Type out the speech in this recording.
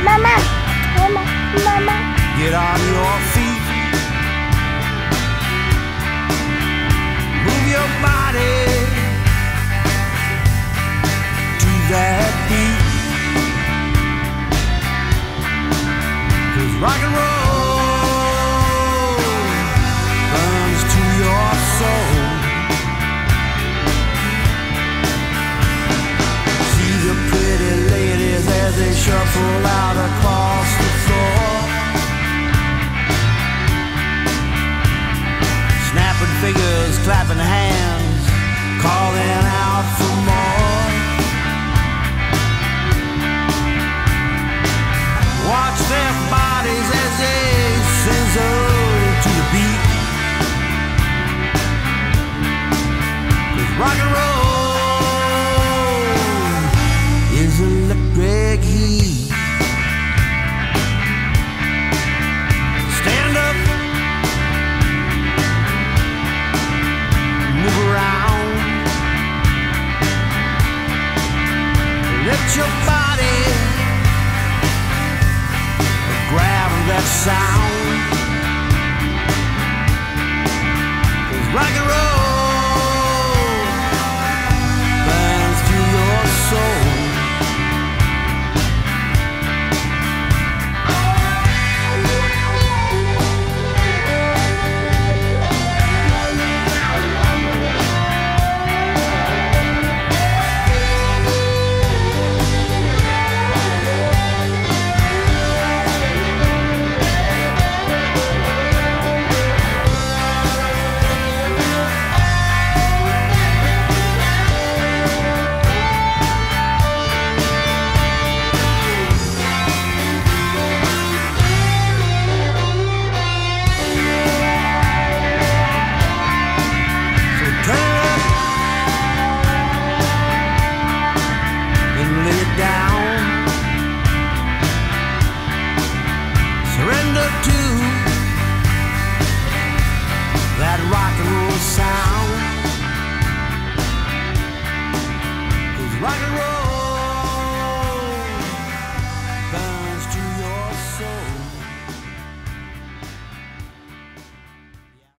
Mama, mama, mama. Get on your feet. Move your body to that beat. 'Cause rock and roll runs to your soul. See the pretty ladies as they shuffle out across the floor, snapping fingers, clapping hands, calling out for more. Watch their bodies as they sizzle to the beat. 'Cause rock and roll is electric heat. Stand up, move around, let your body grab that sound. 'Cause rock and roll burns through your soul. Surrender to that rock and roll sound. 'Cause rock and roll